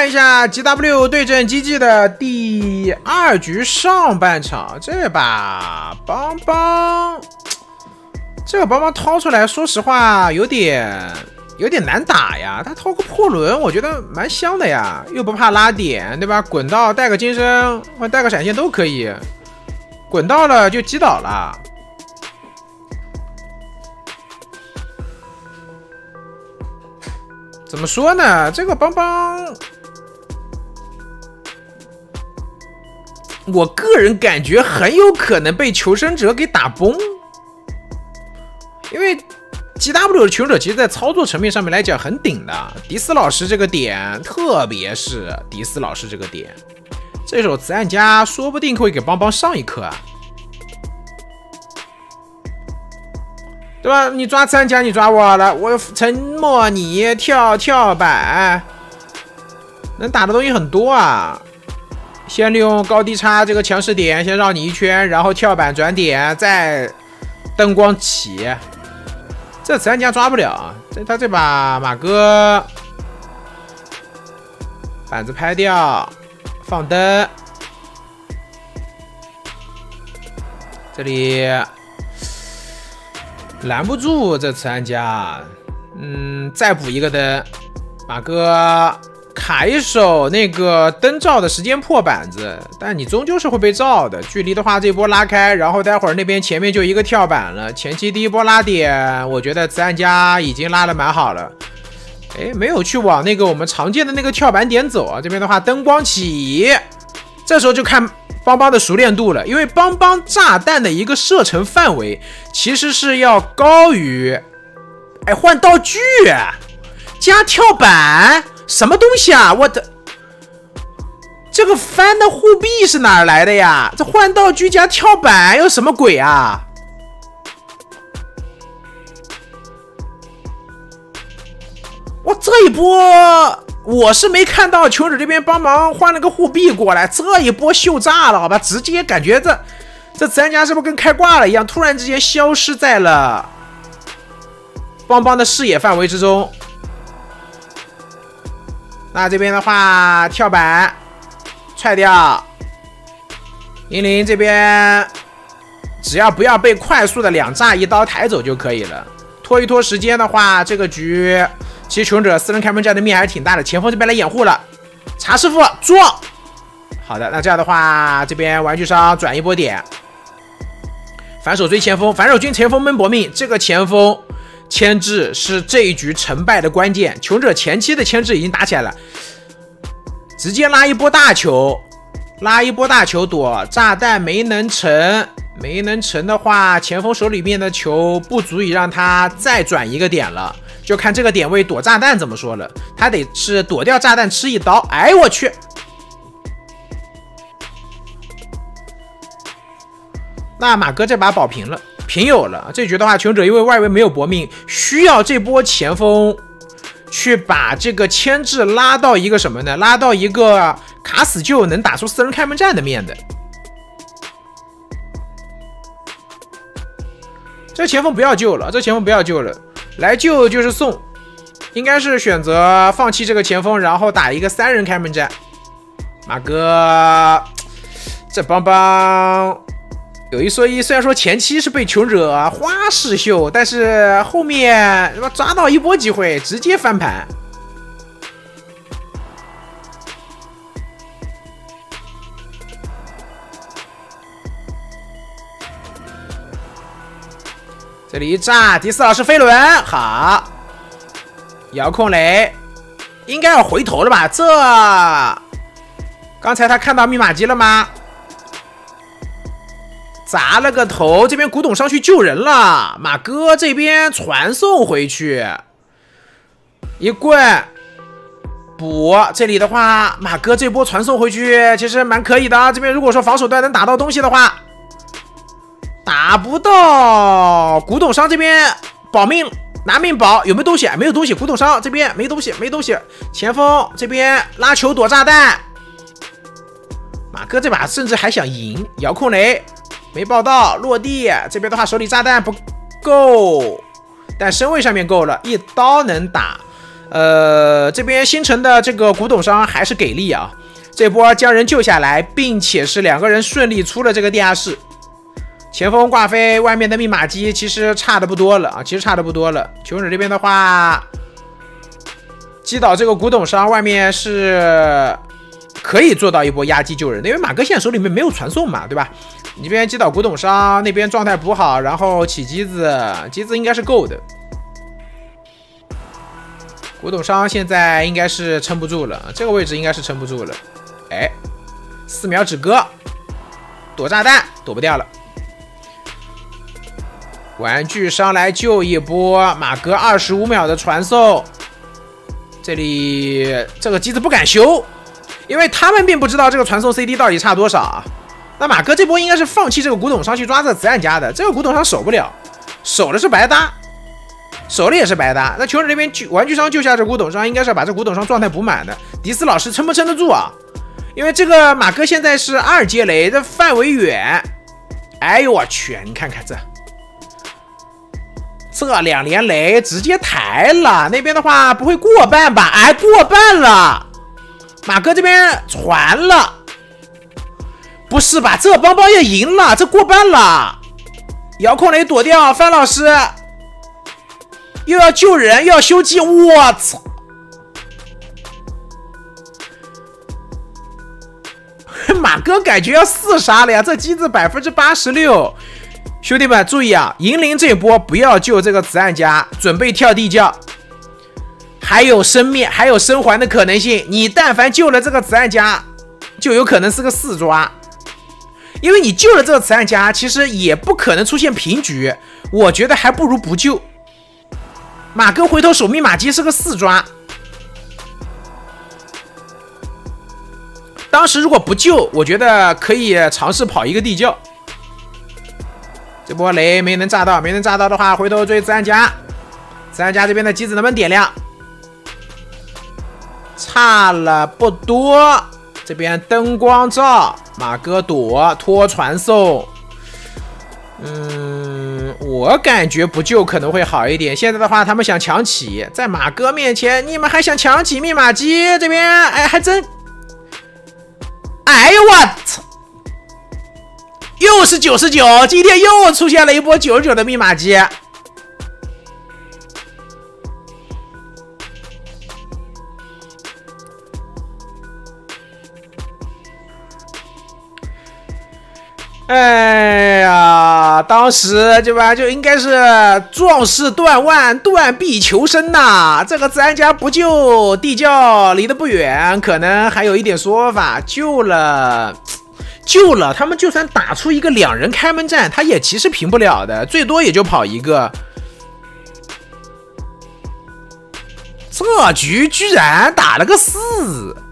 看一下 GW 对阵 GG 的第2局上半场，这把邦邦掏出来，说实话有点难打呀。他掏个破轮，我觉得蛮香的呀，又不怕拉点，对吧？滚到带个金身或带个闪现都可以，滚到了就击倒了。怎么说呢？这个邦邦，我个人感觉很有可能被求生者给打崩，因为 GW 的求生者其实在操作层面上面来讲很顶的。迪斯老师这个点，特别是迪斯老师这个点，这手慈暗家说不定会给邦邦上一课啊。对吧？你抓慈暗家，你抓我了，我沉默你跳板，能打的东西很多啊。先利用高低差这个强势点，先绕你一圈，然后跳板转点，再灯光起。这慈暗家抓不了，他这把马哥板子拍掉，放灯，这里。拦不住这慈暗家，再补一个灯，马哥卡一手那个灯罩的时间破板子，但你终究是会被罩的。距离的话，这波拉开，然后待会儿那边前面就一个跳板了。前期第一波拉点，我觉得慈暗家已经拉得蛮好了。哎，没有去往那个我们常见的那个跳板点走啊。这边的话，灯光起，这时候就看邦邦的熟练度了，因为邦邦炸弹的一个射程范围其实是要高于，换道具加跳板，什么东西啊？我的这个翻的护臂是哪儿来的呀？这换道具加跳板有什么鬼啊？哇，这一波我是没看到求生者这边帮忙换了个护臂过来，这一波秀炸了，好吧？直接感觉这慈暗家是不是跟开挂了一样，突然之间消失在了邦邦的视野范围之中。那这边的话，跳板踹掉，银铃这边只要不要被快速的2炸1刀抬走就可以了。拖一拖时间的话，这个局其实求生者4人开门战的面还是挺大的。前锋这边来掩护了，查师傅撞。好的，那这样的话，这边玩具商转一波点，反手追前锋，反手追前锋闷搏命。这个前锋牵制是这一局成败的关键。求生者前期的牵制已经打起来了，直接拉一波大球，躲炸弹没能成。没能成的话，前锋手里面的球不足以让他再转一个点了，就看这个点位躲炸弹怎么说了。他得是躲掉炸弹吃1刀。哎，我去！那马哥这把保平了，平有了。这局的话，求生者因为外围没有搏命，需要这波前锋去把这个牵制拉到一个什么呢？拉到一个卡死就能打出4人开门战的面的。这前锋不要救了，来救就是送，应该是选择放弃这个前锋，然后打一个3人开门战。马哥，这邦邦有一说一，虽然说前期是被求生者花式秀，但是后面抓到一波机会，直接翻盘。这里一炸，迪斯老师飞轮好，遥控雷应该要回头了吧？这刚才他看到密码机了吗？砸了个头，这边古董商去救人了，马哥这边传送回去，一棍补。这里的话，马哥这波传送回去其实蛮可以的。这边如果说防守端能打到东西的话。打不到，古董商这边保命拿命保，有没有东西？没有东西。古董商这边没东西。前锋这边拉球躲炸弹，马哥这把甚至还想赢，遥控雷没爆到，落地。这边的话手里炸弹不够，但身位上面够了，1刀能打。 这边星辰的这个古董商还是给力啊，这波将人救下来，并且是2个人顺利出了这个地下室。前锋挂飞，外面的密码机其实差的不多了啊，求生者这边的话，击倒这个古董商，外面是可以做到一波压机救人的，因为马哥现在手里面没有传送嘛，对吧？你这边击倒古董商，那边状态补好，然后起机子应该是够的。古董商现在应该是撑不住了，这个位置应该是撑不住了。哎，4秒止戈，躲炸弹躲不掉了。玩具商来救一波，马哥25秒的传送。这里这个机子不敢修，因为他们并不知道这个传送 CD 到底差多少啊。那马哥这波应该是放弃这个古董商去抓这个子弹夹的，这个古董商守不了，守了是白搭，守了也是白搭。那求生这边玩具商救下这古董商，应该是要把这古董商状态补满的。迪斯老师撑不撑得住啊？因为这个马哥现在是2阶雷，这范围远。哎呦我去，你看看这2连雷直接抬了，那边的话不会过半吧？哎，过半了，马哥这边传了，不是吧？这邦邦也赢了，这过半了，遥控雷躲掉，范老师又要救人又要修机，我操！马哥感觉要4杀了呀，这机子86%。兄弟们注意啊，银铃这波不要救这个子弹夹，准备跳地窖，还有生灭，还有生还的可能性。你但凡救了这个子弹夹，就有可能是个4抓，因为你救了这个子弹夹，其实也不可能出现平局。我觉得还不如不救。马哥回头守密码机是个4抓，当时如果不救，我觉得可以尝试跑一个地窖。这波雷没能炸到，没能炸到的话，回头追子弹夹。子弹夹这边的机子能不能点亮？差了不多。这边灯光照，马哥躲拖传送。我感觉不救可能会好一点。现在的话，他们想强起，在马哥面前，你们还想强起密码机？这边哎，还真，哎呦我操！又是99，今天又出现了一波99的密码机。哎呀，当时对吧，就应该是壮士断腕，断臂求生呐。这个子弹夹不救，地窖离得不远，可能还有一点说法。救了，他们就算打出一个2人开门战，他也其实平不了的，最多也就跑一个。这局居然打了个4。